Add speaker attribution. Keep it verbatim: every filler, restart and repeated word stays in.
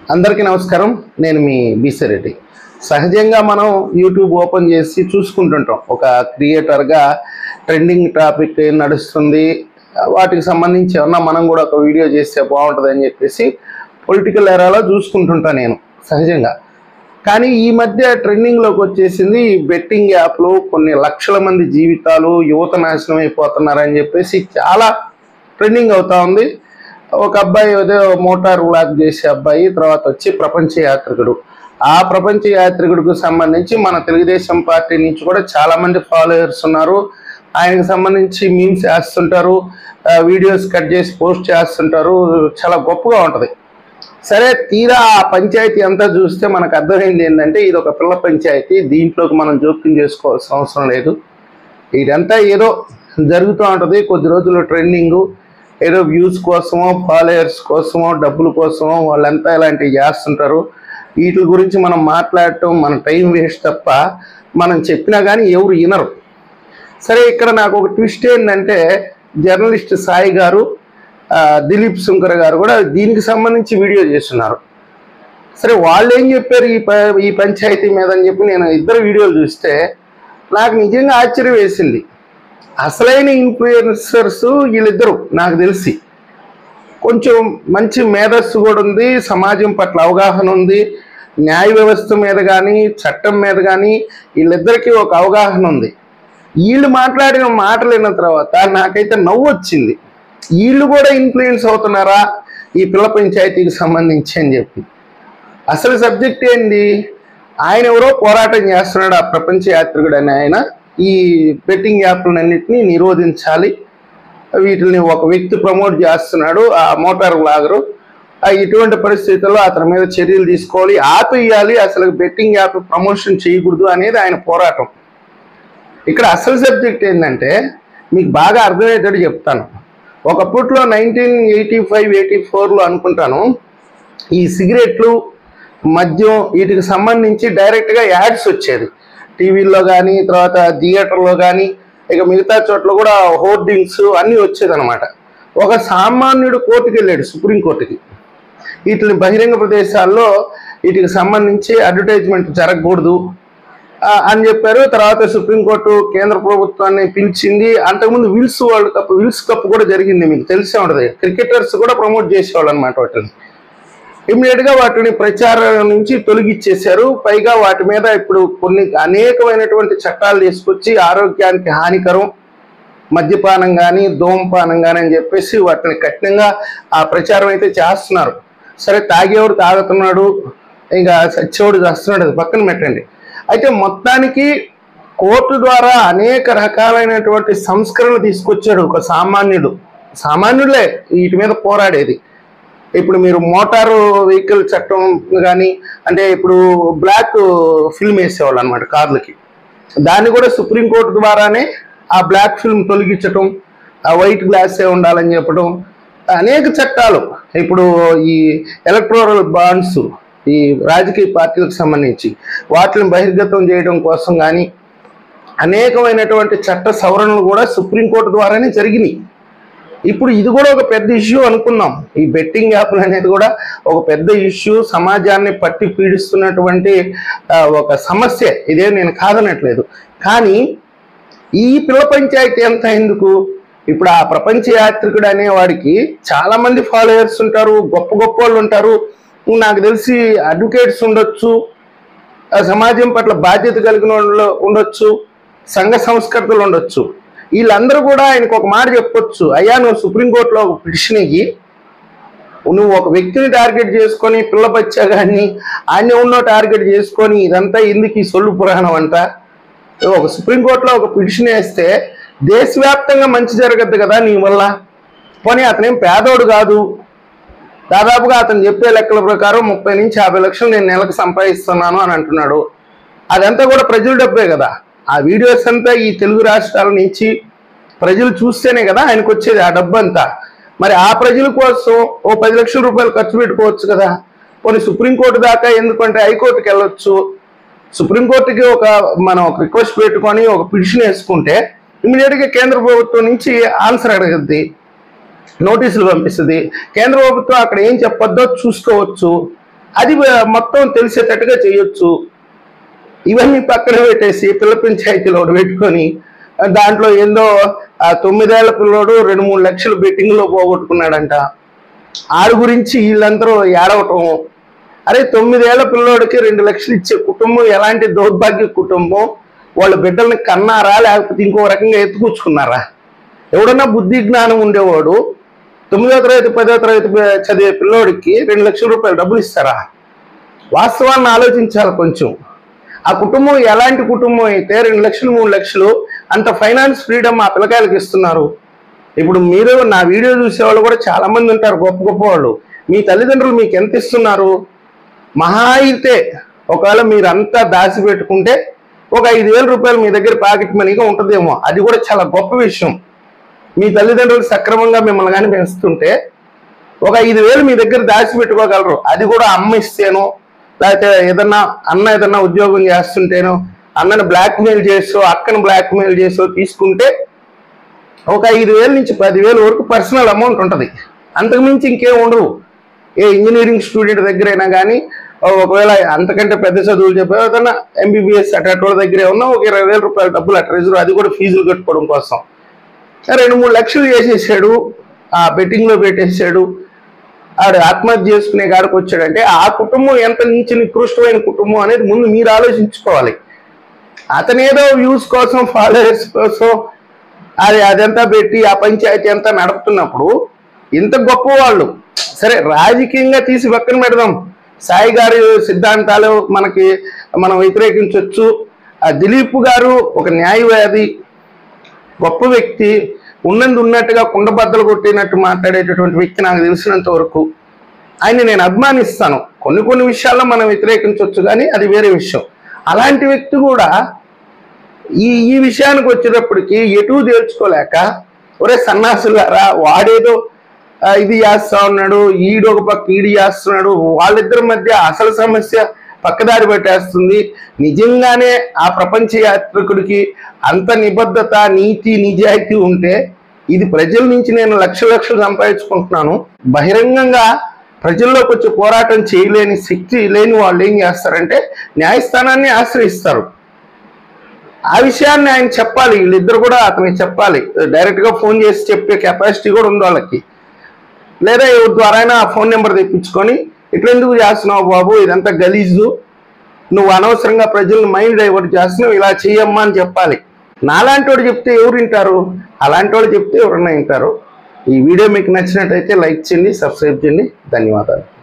Speaker 1: అందరికీ నమస్కారం. నేను మీ బీసీ రెడ్డి. సహజంగా మనం యూట్యూబ్ ఓపెన్ చేసి చూసుకుంటుంటాం. ఒక క్రియేటర్గా ట్రెండింగ్ టాపిక్ నడుస్తుంది, వాటికి సంబంధించి ఏమన్నా మనం కూడా ఒక వీడియో చేస్తే బాగుంటుంది అని చెప్పేసి పొలిటికల్ ఎరాలో చూసుకుంటుంటాను నేను సహజంగా. కానీ ఈ మధ్య ట్రెండింగ్లోకి వచ్చేసింది బెట్టింగ్ యాప్లు, కొన్ని లక్షల మంది జీవితాలు యువత నాశనం అయిపోతున్నారని చెప్పేసి చాలా ట్రెండింగ్ అవుతా ఉంది. ఒక అబ్బాయి ఏదో మోటార్ వ్లాగ్ చేసే అబ్బాయి, తర్వాత వచ్చి ప్రపంచ యాత్రికుడు. ఆ ప్రపంచ యాత్రికుడికి సంబంధించి మన తెలుగుదేశం పార్టీ నుంచి కూడా చాలా మంది ఫాలోయర్స్ ఉన్నారు. ఆయనకు సంబంధించి మీమ్స్ వేస్తుంటారు, వీడియోస్ కట్ చేసి పోస్ట్ చేస్తుంటారు. చాలా గొప్పగా ఉంటుంది. సరే, తీరా ఆ పంచాయతీ అంతా చూస్తే మనకు అర్థమైంది ఏంటంటే ఇది ఒక పిల్ల పంచాయతీ, దీంట్లోకి మనం జోక్యం చేసుకోవాల్సిన అవసరం లేదు. ఇదంతా ఏదో జరుగుతూ ఉంటుంది. కొద్ది రోజులు ట్రెండింగు, ఏదో వ్యూస్ కోసమో ఫాలోయర్స్ కోసమో డబ్బుల కోసమో వాళ్ళంతా ఇలాంటివి చేస్తుంటారు. వీటి గురించి మనం మాట్లాడటం మన టైం వేస్ట్ తప్ప మనం చెప్పినా కానీ ఎవరు వినరు. సరే, ఇక్కడ నాకు ఒక ట్విస్ట్ ఏంటంటే జర్నలిస్ట్ సాయి గారు, దిలీప్ శంకర్ గారు కూడా దీనికి సంబంధించి వీడియో చేస్తున్నారు. సరే, వాళ్ళు ఏం చెప్పారు ఈ ప ఈ పంచాయతీ మీద అని చెప్పి నేను ఇద్దరు వీడియోలు చూస్తే నాకు నిజంగా ఆశ్చర్యం వేసింది. అసలైన ఇన్ఫ్లుయెన్సర్స్ వీళ్ళిద్దరూ నాకు తెలిసి కొంచెం మంచి మేధస్సు కూడా ఉంది, సమాజం పట్ల అవగాహన ఉంది, న్యాయ వ్యవస్థ మీద కానీ చట్టం మీద కానీ వీళ్ళిద్దరికీ ఒక అవగాహన ఉంది. వీళ్ళు మాట్లాడిన మాటలు విన్న తర్వాత నాకైతే నవ్వు వచ్చింది. వీళ్ళు కూడా ఇన్ఫ్లుయెన్స్ అవుతున్నారా ఈ పిల్ల పంచాయతీకి సంబంధించి అని చెప్పి. అసలు సబ్జెక్ట్ ఏంటి? ఆయన ఎవరో పోరాటం చేస్తున్నాడు, ఆ ప్రపంచ యాత్రికుడు అని ఆయన. ఈ బెట్టింగ్ యాప్లన్నింటినీ నిరోధించాలి, వీటిని ఒక వ్యక్తి ప్రమోట్ చేస్తున్నాడు, ఆ మోటార్ వ్లాగరు. ఇటువంటి పరిస్థితుల్లో అతని మీద చర్యలు తీసుకోవాలి, ఆపేయాలి, అసలు బెట్టింగ్ యాప్ ప్రమోషన్ చేయకూడదు అనేది ఆయన పోరాటం. ఇక్కడ అసలు సబ్జెక్ట్ ఏంటంటే మీకు బాగా అర్థమయ్యేటట్టు చెప్తాను. ఒకప్పట్లో నైన్టీన్ ఎయిటీ ఫైవ్ ఎయిటీ ఫోర్లో అనుకుంటాను, ఈ సిగరెట్లు మద్యం వీటికి సంబంధించి డైరెక్ట్గా యాడ్స్ వచ్చేది టీవీల్లో కానీ, తర్వాత థియేటర్లో కానీ, ఇక మిగతా చోట్ల కూడా హోర్డింగ్స్ అన్నీ వచ్చేదన్నమాట. ఒక సామాన్యుడు కోర్టుకి వెళ్ళాడు, సుప్రీంకోర్టుకి, వీటిని బహిరంగ ప్రదేశాల్లో వీటికి సంబంధించి అడ్వర్టైజ్మెంట్ జరగకూడదు అని చెప్పారు. తర్వాత సుప్రీంకోర్టు కేంద్ర ప్రభుత్వాన్ని పిలిచింది. అంతకుముందు Wills World Cup Wills Cup కూడా జరిగింది, మీకు తెలిసే ఉంటుంది. క్రికెటర్స్ కూడా ప్రమోట్ చేసేవాళ్ళు అనమాట. వాటిని ఇమ్మీడియట్గా వాటిని ప్రచారం నుంచి తొలగిచ్చేశారు. పైగా వాటి మీద ఇప్పుడు కొన్ని అనేకమైనటువంటి చట్టాలు తీసుకొచ్చి ఆరోగ్యానికి హానికరం మద్యపానం కానీ ధూమపానం కానీ అని చెప్పేసి వాటిని కఠినంగా ఆ ప్రచారం అయితే చేస్తున్నారు. సరే, తాగేవాడు తాగుతున్నాడు, ఇంకా సచ్చేవాడు చేస్తున్నాడు, అది పక్కన పెట్టండి. అయితే మొత్తానికి కోర్టు ద్వారా అనేక రకాలైనటువంటి సంస్కరణలు తీసుకొచ్చాడు ఒక సామాన్యుడు. సామాన్యులే వీటి మీద పోరాడేది. ఇప్పుడు మీరు మోటారు వెహికల్ చట్టం కానీ, అంటే ఇప్పుడు బ్లాక్ ఫిల్మ్ వేసేవాళ్ళు అనమాట కార్లకి, దాన్ని కూడా సుప్రీంకోర్టు ద్వారానే ఆ బ్లాక్ ఫిల్మ్ తొలగించటం, ఆ వైట్ గ్లాసే ఉండాలని చెప్పడం, అనేక చట్టాలు. ఇప్పుడు ఈ ఎలక్టోరల్ బాండ్స్, ఈ రాజకీయ పార్టీలకు సంబంధించి వాటిని బహిర్గతం చేయడం కోసం కానీ అనేకమైనటువంటి చట్ట సవరణలు కూడా సుప్రీంకోర్టు ద్వారానే జరిగినాయి. ఇప్పుడు ఇది కూడా ఒక పెద్ద ఇష్యూ అనుకున్నాం. ఈ బెట్టింగ్ యాప్లు అనేది కూడా ఒక పెద్ద ఇష్యూ, సమాజాన్ని పట్టి పీడిస్తున్నటువంటి ఒక సమస్య. ఇదే నేను కాదనట్లేదు. కానీ ఈ పిల్ల పంచాయతీ ఎంత ఎందుకు? ఇప్పుడు ఆ ప్రపంచ యాత్రికుడు అనేవాడికి చాలా మంది ఫాలోయర్స్ ఉంటారు, గొప్ప గొప్ప వాళ్ళు ఉంటారు. నాకు తెలిసి అడ్వకేట్స్ ఉండొచ్చు, సమాజం పట్ల బాధ్యత కలిగిన వాళ్ళు ఉండొచ్చు, సంఘ సంస్కర్తలు ఉండొచ్చు. వీళ్ళందరూ కూడా ఆయనకు ఒక మాట చెప్పొచ్చు, అయ్యా నువ్వు సుప్రీంకోర్టులో ఒక పిటిషన్ ఇయ్యి, నువ్వు ఒక వ్యక్తిని టార్గెట్ చేసుకొని పిల్ల బచ్చా కానీ ఆయన ఉన్నో టార్గెట్ చేసుకొని ఇదంతా ఎందుకు ఈ సొల్లు పురాణం అంట. ఒక సుప్రీంకోర్టులో ఒక పిటిషన్ వేస్తే దేశవ్యాప్తంగా మంచి జరగద్దు కదా నీ వల్ల. పోనీ అతనేం పేదోడు కాదు, దాదాపుగా అతను చెప్పే లెక్కల ప్రకారం ముప్పై నుంచి యాభై లక్షలు నేను నెలకు సంపాదిస్తున్నాను అని అంటున్నాడు. అదంతా కూడా ప్రజల డబ్బే కదా. ఆ వీడియోస్ అంతా ఈ తెలుగు రాష్ట్రాల నుంచి ప్రజలు చూస్తేనే కదా ఆయనకు వచ్చేది ఆ డబ్బు అంతా. మరి ఆ ప్రజల కోసం ఓ పది లక్షల రూపాయలు ఖర్చు పెట్టుకోవచ్చు కదా. కొన్ని సుప్రీంకోర్టు దాకా, ఎందుకంటే హైకోర్టుకి వెళ్ళొచ్చు. సుప్రీంకోర్టుకి ఒక మనం ఒక రిక్వెస్ట్ పెట్టుకొని ఒక పిటిషన్ వేసుకుంటే ఇమీడియట్గా కేంద్ర ప్రభుత్వం నుంచి ఆన్సర్ అడగద్ది, నోటీసులు పంపిస్తుంది. కేంద్ర ప్రభుత్వం అక్కడ ఏం చెప్పొద్దో చూసుకోవచ్చు. అది మొత్తం తెలిసేటట్టుగా చేయొచ్చు. ఇవన్నీ పక్కన పెట్టేసి పిల్ల పంచాయతీలో ఒకటి పెట్టుకొని దాంట్లో ఏందో ఆ తొమ్మిదేళ్ల పిల్లోడు రెండు మూడు లక్షలు బెట్టింగ్లో పోగొట్టుకున్నాడంట. ఆడు గురించి వీళ్ళందరూ ఏడవటం. అరే తొమ్మిదేళ్ల పిల్లోడికి రెండు లక్షలు ఇచ్చే కుటుంబం ఎలాంటి దౌర్భాగ్య కుటుంబం? వాళ్ళ బిడ్డల్ని కన్నారా లేకపోతే ఇంకో రకంగా ఎత్తుకూర్చుకున్నారా? ఎవడన్నా బుద్ధి జ్ఞానం ఉండేవాడు తొమ్మిదో తరగతి పదో తరగతి చదివే పిల్లోడికి రెండు లక్షల రూపాయలు డబ్బులు ఇస్తారా? వాస్తవాన్ని ఆలోచించాలి కొంచెం. ఆ కుటుంబం ఎలాంటి కుటుంబం అయితే రెండు లక్షలు మూడు లక్షలు అంత ఫైనాన్స్ ఫ్రీడమ్ ఆ పిల్లకాయలకు ఇస్తున్నారు? ఇప్పుడు మీరు నా వీడియో చూసేవాళ్ళు కూడా చాలా మంది ఉంటారు, గొప్ప గొప్ప వాళ్ళు. మీ తల్లిదండ్రులు మీకు ఎంత ఇస్తున్నారు? మహా అయితే ఒకవేళ మీరు అంతా దాచిపెట్టుకుంటే ఒక ఐదు వేల రూపాయలు మీ దగ్గర పాకెట్ మనీగా ఉంటుందేమో. అది కూడా చాలా గొప్ప విషయం. మీ తల్లిదండ్రులు సక్రమంగా మిమ్మల్ని కానీ పెంచుతుంటే ఒక ఐదు వేలు మీ దగ్గర దాచిపెట్టుకోగలరు. అది కూడా అమ్మ ఇస్తేనో లేకపోతే ఏదన్నా అన్న ఏదన్నా ఉద్యోగం చేస్తుంటేనో అన్నను బ్లాక్మెయిల్ చేసో అక్కను బ్లాక్మెయిల్ చేసో తీసుకుంటే ఒక ఐదు వేల నుంచి పదివేలు వరకు పర్సనల్ అమౌంట్ ఉంటుంది. అంతకుమించి ఇంకేం ఉండవు. ఏ ఇంజనీరింగ్ స్టూడెంట్ దగ్గర అయినా కానీ ఒకవేళ అంతకంటే పెద్ద చదువులు చెప్పే ఏదన్నా ఎంబీబీఎస్ అటోళ్ళ దగ్గర ఏమన్నా ఒక ఇరవై వేల రూపాయల డబ్బులు అట్లా రిజర్వ్, అది కూడా ఫీజులు కట్టుకోవడం కోసం. రెండు మూడు లక్షలు చేసేసాడు, ఆ బెట్టింగ్లో పెట్టేసాడు, ఆడు ఆత్మహత్య చేసుకునే కాడికి వచ్చాడంటే ఆ కుటుంబం ఎంత నుంచి నికృష్టమైన కుటుంబం అనేది ముందు మీరు ఆలోచించుకోవాలి. అతనేదో వ్యూస్ కోసం ఫాలోవర్స్ కోసం అది అదంతా పెట్టి ఆ పంచాయతీ అంతా నడుపుతున్నప్పుడు ఇంత గొప్ప వాళ్ళు సరే రాజకీయంగా తీసి పక్కన పెడదాం. సాయి గారి సిద్ధాంతాలు మనకి మనం వ్యతిరేకించవచ్చు. ఆ దిలీప్ గారు ఒక న్యాయవాది, గొప్ప వ్యక్తి, ఉన్నది ఉన్నట్టుగా కుండబద్దలు కొట్టినట్టు మాట్లాడేటటువంటి వ్యక్తి నాకు తెలిసినంత వరకు. ఆయన్ని నేను అభిమానిస్తాను. కొన్ని కొన్ని విషయాల్లో మనం వ్యతిరేకించవచ్చు కానీ అది వేరే విషయం. అలాంటి వ్యక్తి కూడా ఈ ఈ విషయానికి వచ్చేటప్పటికి ఎటు తేల్చుకోలేక ఒరే సన్నాసులారా వాడేదో ఇది చేస్తా ఉన్నాడు, ఈడు ఒక పక్క ఈడు చేస్తున్నాడు, వాళ్ళిద్దరి మధ్య అసలు సమస్య పక్కదారి పెట్టేస్తుంది. నిజంగానే ఆ ప్రపంచ యాత్రికుడికి అంత నిబద్ధత నీతి నిజాయితీ ఉంటే ఇది ప్రజల నుంచి నేను లక్ష లక్షలు సంపాదించుకుంటున్నాను, బహిరంగంగా ప్రజల్లోకి వచ్చి పోరాటం చేయలేని శక్తి లేని వాళ్ళు ఏం చేస్తారంటే న్యాయస్థానాన్ని ఆశ్రయిస్తారు. ఆ విషయాన్ని ఆయన చెప్పాలి, వీళ్ళిద్దరు కూడా అతనికి చెప్పాలి. డైరెక్ట్గా ఫోన్ చేసి చెప్పే కెపాసిటీ కూడా ఉంది వాళ్ళకి. లేదా ఎవరి ద్వారా అయినా ఆ ఫోన్ నెంబర్ తెప్పించుకొని ఇట్లా ఎందుకు చేస్తున్నావు బాబు, ఇదంతా గలీజు, నువ్వు అనవసరంగా ప్రజలను మైండ్ డైవర్ట్ చేస్తున్నావు, ఇలా చెయ్యమ్మా అని చెప్పాలి. నాలాంటి వాడు చెప్తే ఎవరు వింటారు? అలాంటి వాడు చెప్తే ఎవరన్నా వింటారు. ఈ వీడియో మీకు నచ్చినట్టయితే లైక్ చేయండి, సబ్స్క్రైబ్ చేయండి. ధన్యవాదాలు.